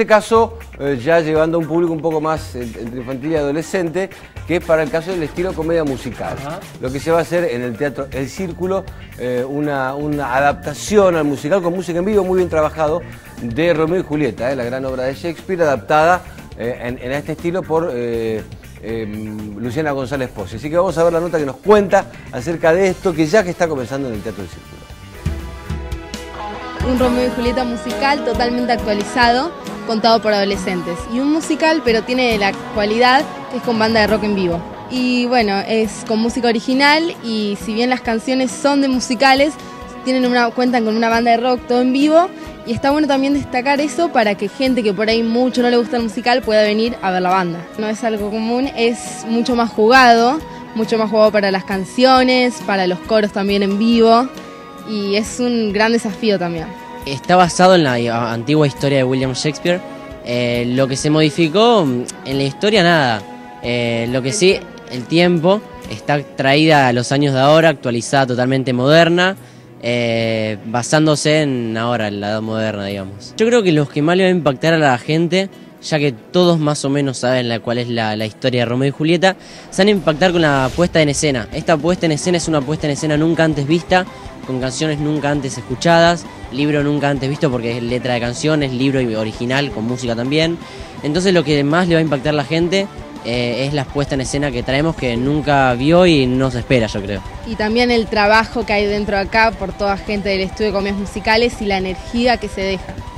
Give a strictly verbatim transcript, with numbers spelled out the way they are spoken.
este caso eh, ya llevando a un público un poco más eh, entre infantil y adolescente, que es para el caso del estilo comedia musical. Ajá. Lo que se va a hacer en el Teatro El Círculo, eh, una, una adaptación al musical con música en vivo muy bien trabajado de Romeo y Julieta, eh, la gran obra de Shakespeare, adaptada eh, en, en este estilo por eh, eh, Luciana González Pozzi. Así que vamos a ver la nota que nos cuenta acerca de esto, que ya que está comenzando en el Teatro El Círculo. Un Romeo y Julieta musical totalmente actualizado, contado por adolescentes. Y un musical, pero tiene la cualidad que es con banda de rock en vivo. Y bueno, es con música original y si bien las canciones son de musicales, tienen una, cuentan con una banda de rock todo en vivo. Y está bueno también destacar eso para que gente que por ahí mucho no le gusta el musical pueda venir a ver la banda. No es algo común, es mucho más jugado, mucho más jugado para las canciones, para los coros también en vivo. Y es un gran desafío también. Está basado en la antigua historia de William Shakespeare. Eh, lo que se modificó en la historia, nada. Eh, lo que sí, el tiempo, está traída a los años de ahora, actualizada, totalmente moderna, eh, basándose en ahora, en la edad moderna, digamos. Yo creo que los que más le va a impactar a la gente, ya que todos más o menos saben la, cuál es la, la historia de Romeo y Julieta, se van a impactar con la puesta en escena. Esta puesta en escena es una puesta en escena nunca antes vista, con canciones nunca antes escuchadas, libro nunca antes visto porque es letra de canciones, libro original con música también. Entonces lo que más le va a impactar a la gente eh, es la puesta en escena que traemos, que nunca vio y no se espera, yo creo. Y también el trabajo que hay dentro de acá por toda gente del estudio de comedias musicales y la energía que se deja.